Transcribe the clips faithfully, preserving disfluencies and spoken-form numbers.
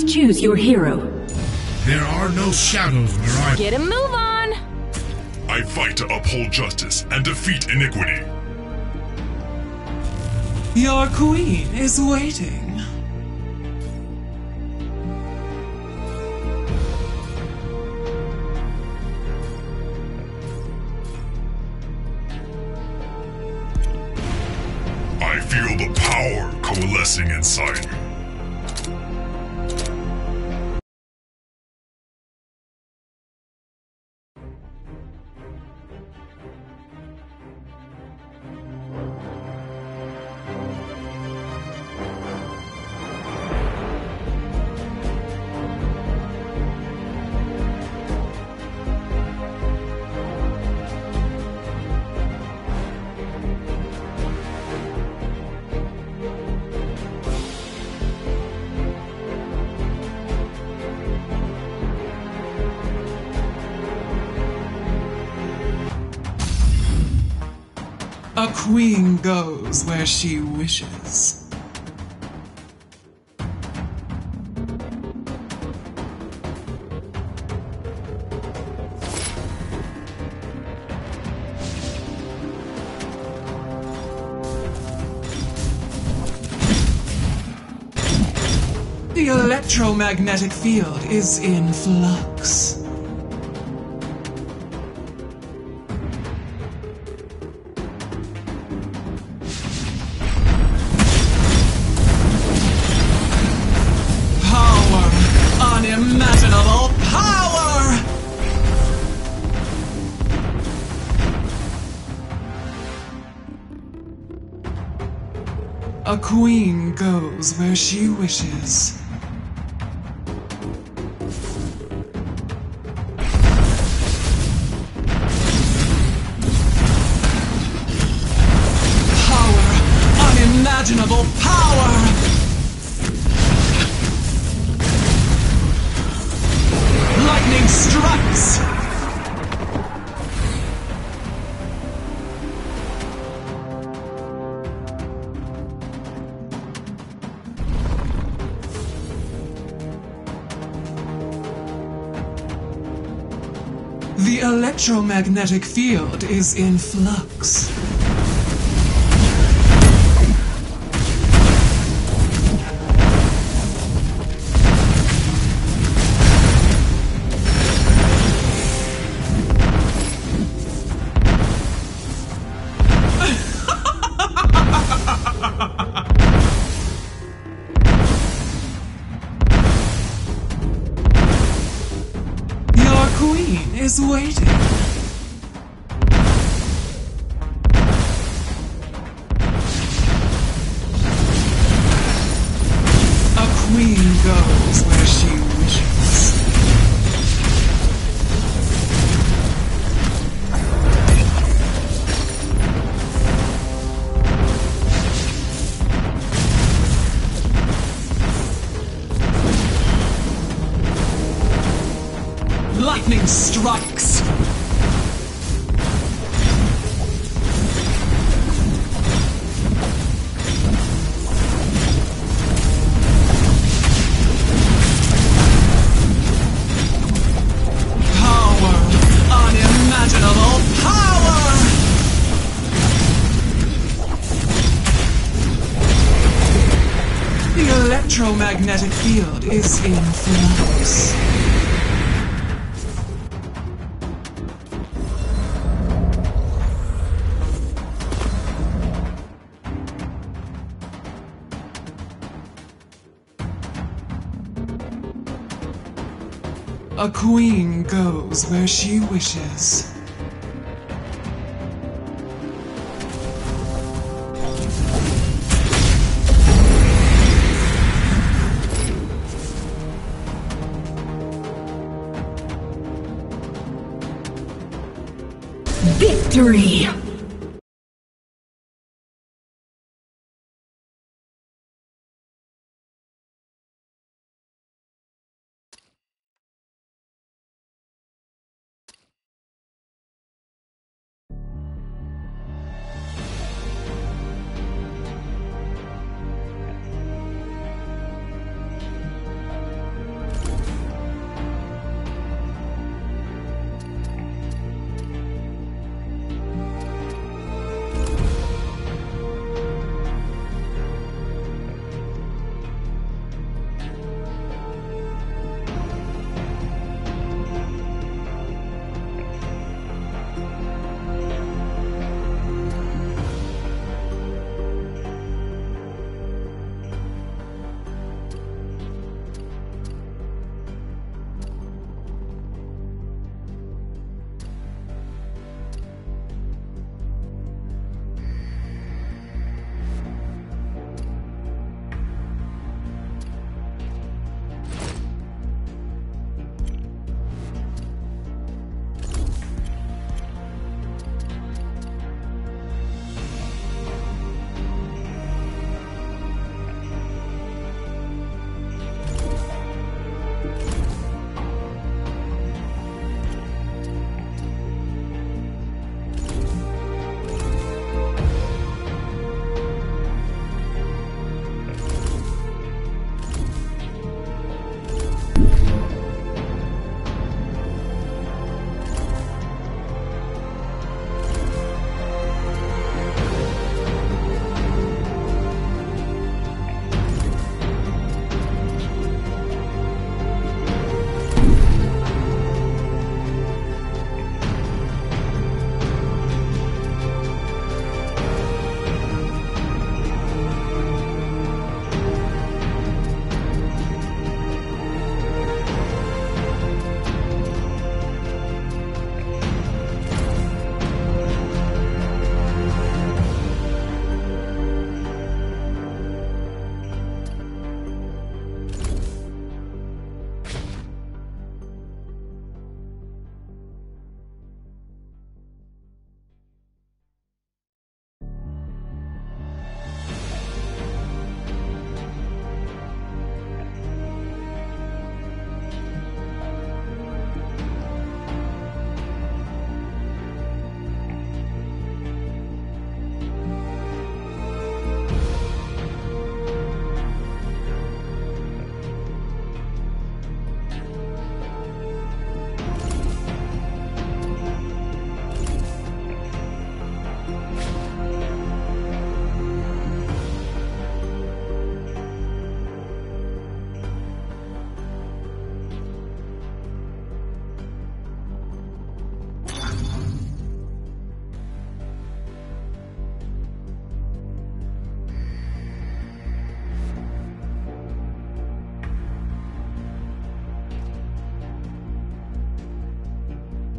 choose your hero. There are no shadows where I... Get a move on! I fight to uphold justice and defeat iniquity. Your queen is waiting. I feel the power coalescing inside me. A queen goes where she wishes. The electromagnetic field is in flux. Unimaginable power! A queen goes where she wishes. Power! Unimaginable power! Lightning strikes! The electromagnetic field is in flux. Queen is waiting. A queen goes where she wishes. Lightning strikes! Power! Unimaginable power! The electromagnetic field is in flux. A queen goes where she wishes. Victory!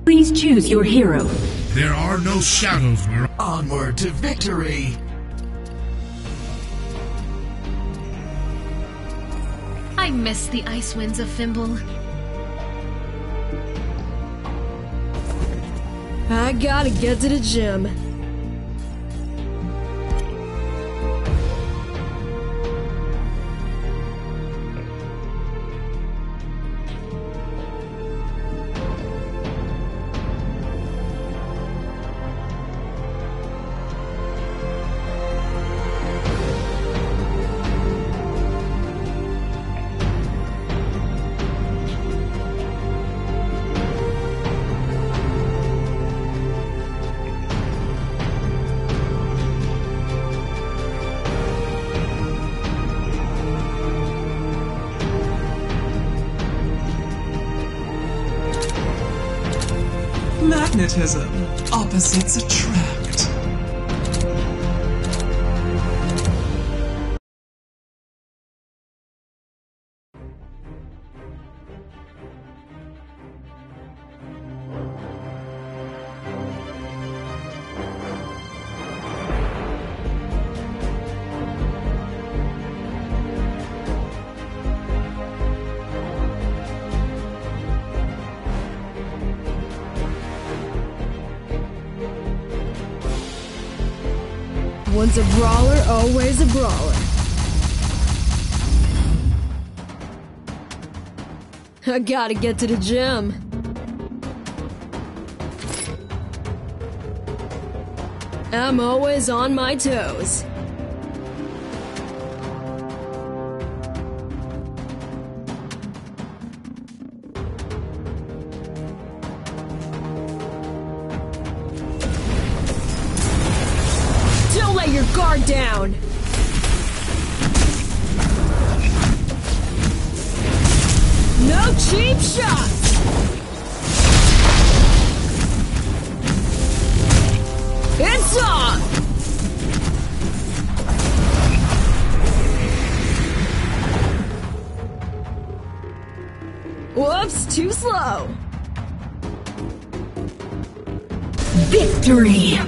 Please choose your hero. There are no shadows where Onward to victory! I miss the ice winds of Fimble. I gotta get to the gym. Magnetism. Opposites attract. Once a brawler, always a brawler. I gotta get to the gym. I'm always on my toes. Don't let your guard down! No cheap shots! It's on! Whoops, too slow. Victory!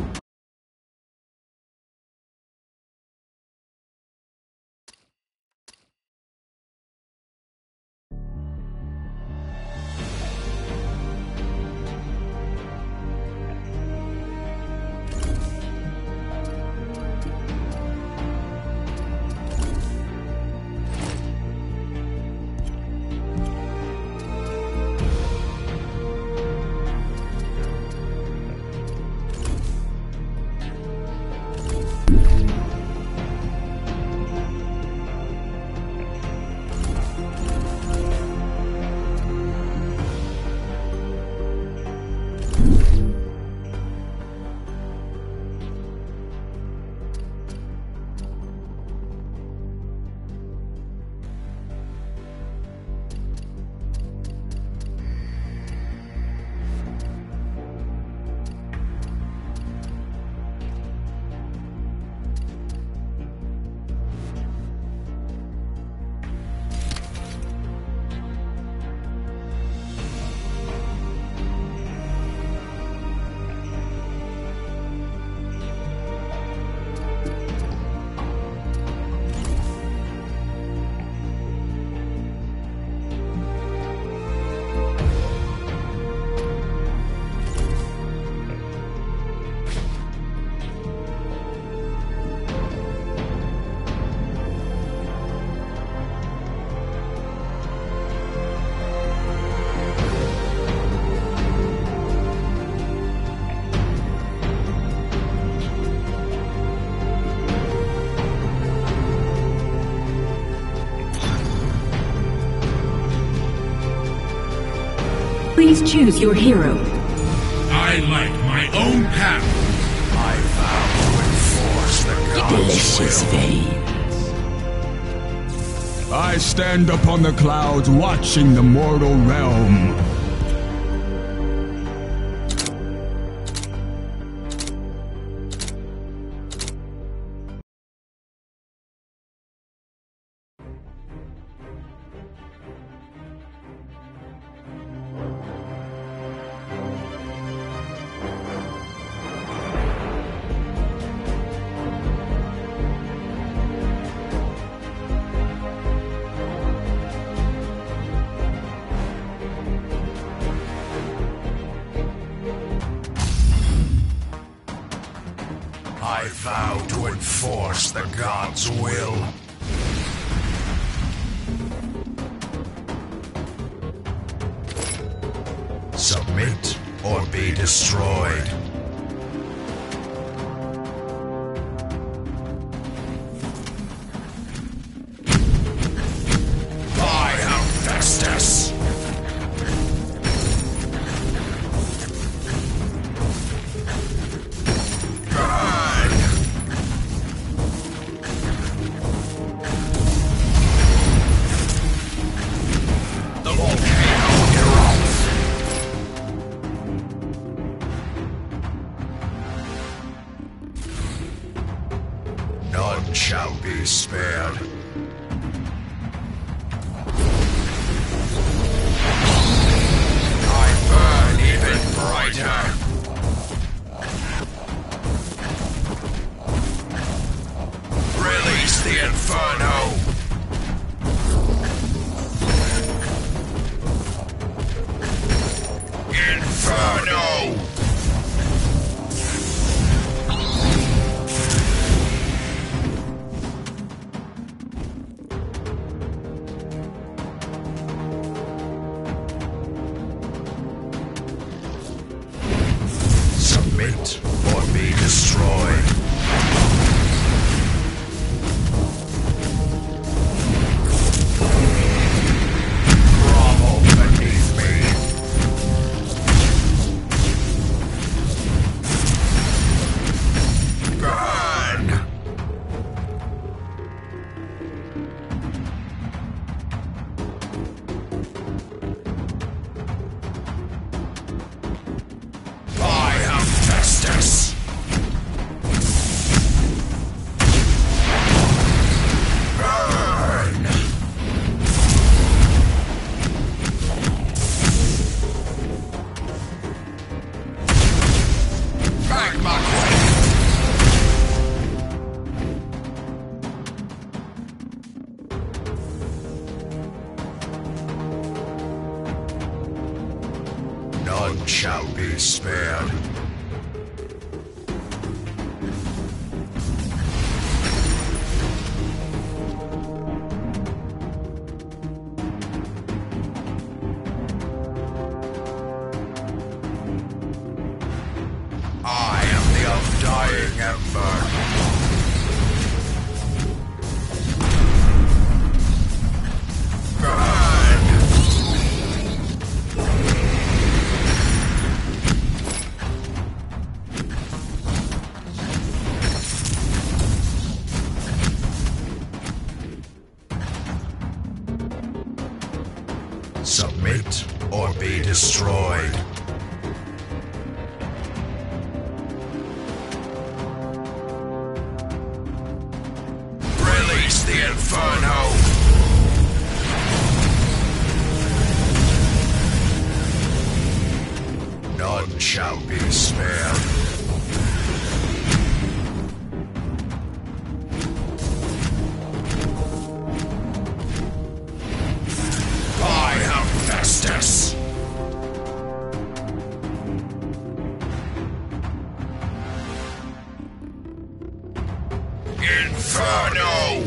Please choose your hero. I like my own path. I vow to enforce the gods' Delicious will. vein. I stand upon the clouds watching the mortal realm. I vow to enforce the gods' will. Submit or be destroyed. I am Festus. None shall be spared. I burn even brighter. Release the inferno. Inferno! Submit or be destroyed. Grovel beneath me. Burn! I am Festus. Burn! Magma quake! None shall be spared. I am the undying ember. Burn! Submit or be destroyed. Release the inferno! None shall be spared. I am Festus. Inferno!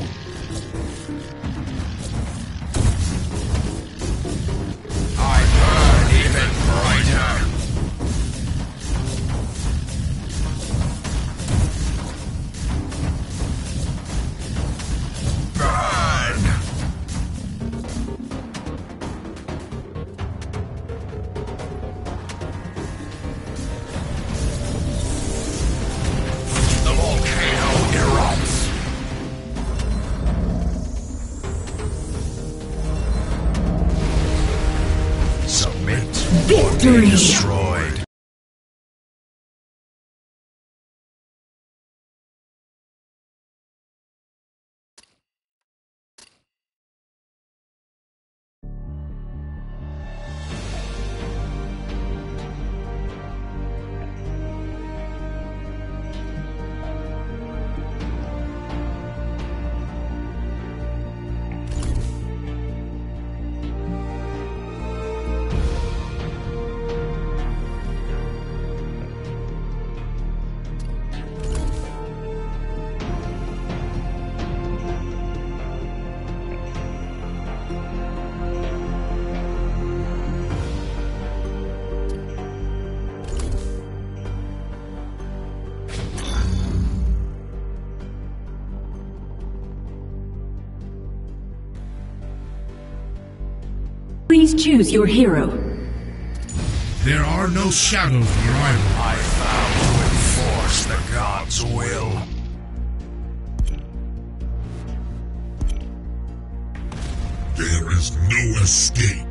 I burn even brighter. Burn! The volcano erupts. Submit or be Victory! destroyed. Please choose your hero. There are no shadows where I live. I vow to enforce the gods' will. There is no escape.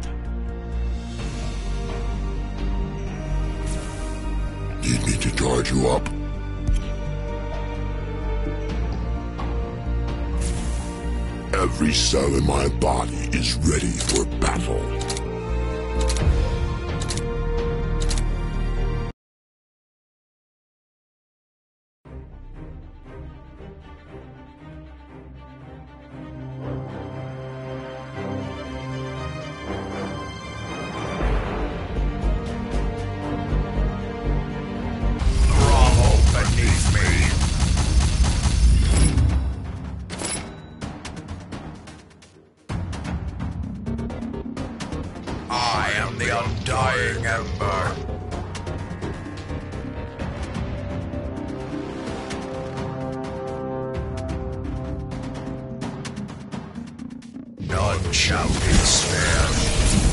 Need me to charge you up? Every cell in my body is ready for battle. Grovel beneath me. I am the undying ember. None shall be spared.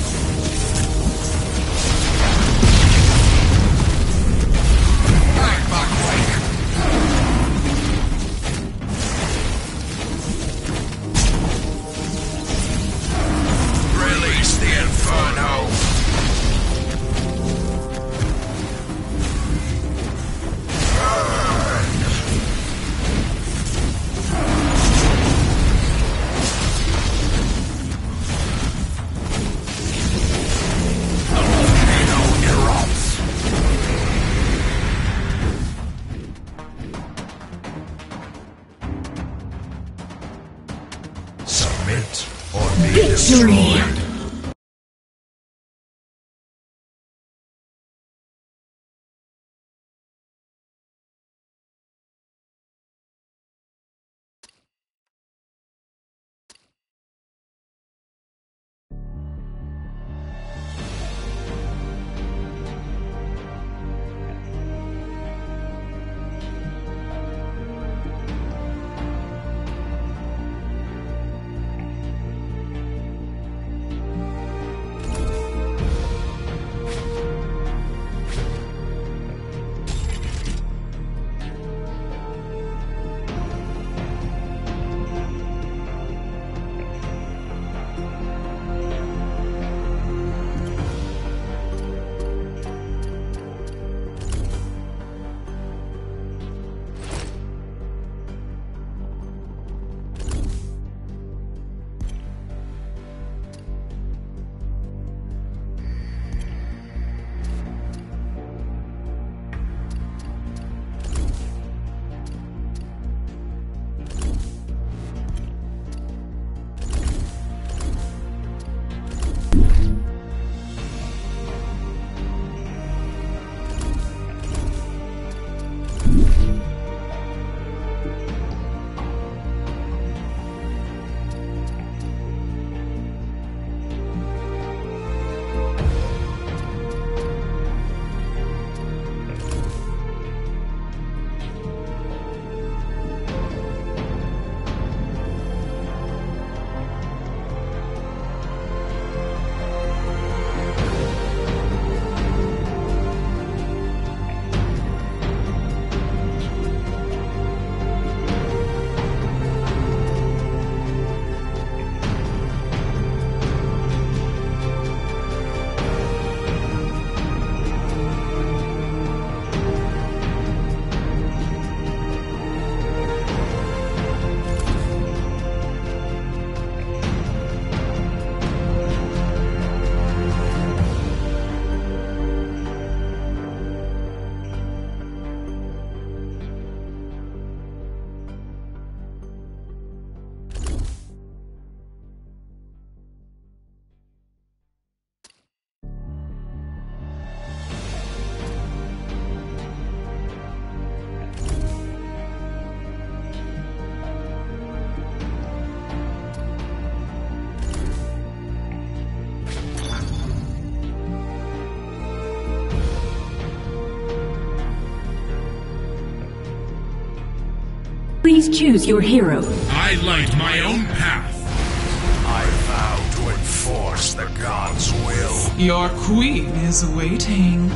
Back, back, wake. Release the inferno. The volcano erupts. Submit or be Victory! destroyed. Please choose your hero. I light my own path. I vow to enforce enforce the gods' will. Your queen is waiting.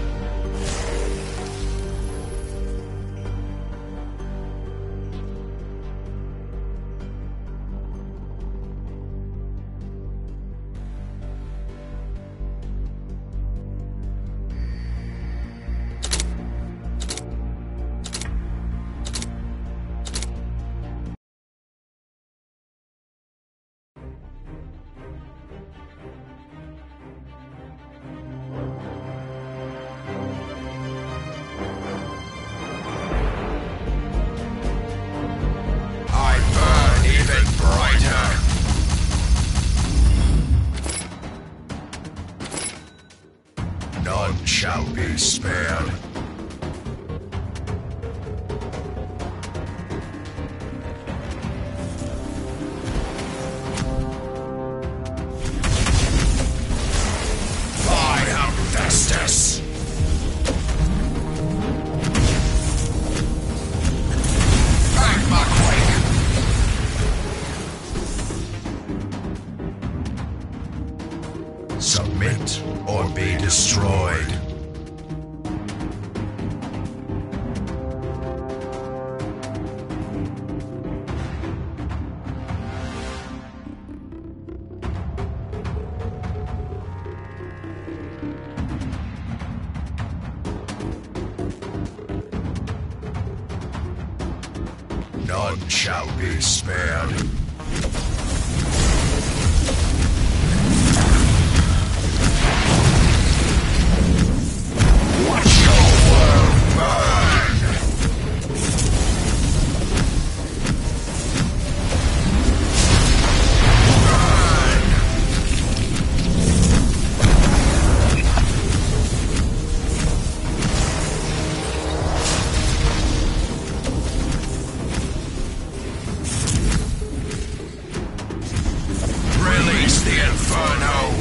None shall be spared. I am Festus. Magma quake. Submit or be destroyed. None shall be spared. Watch your world burn! Burn! Release the inferno!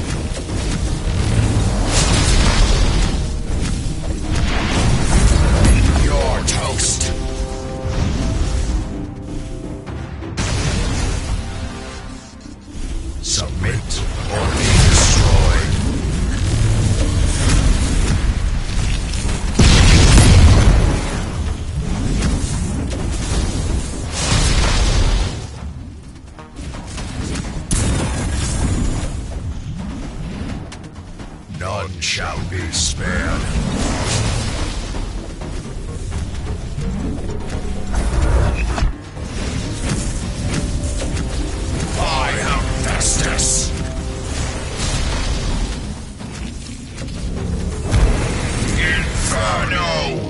You're toast! Submit or be destroyed. None shall be spared. I am Festus. Inferno!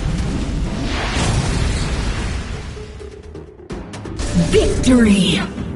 Victory!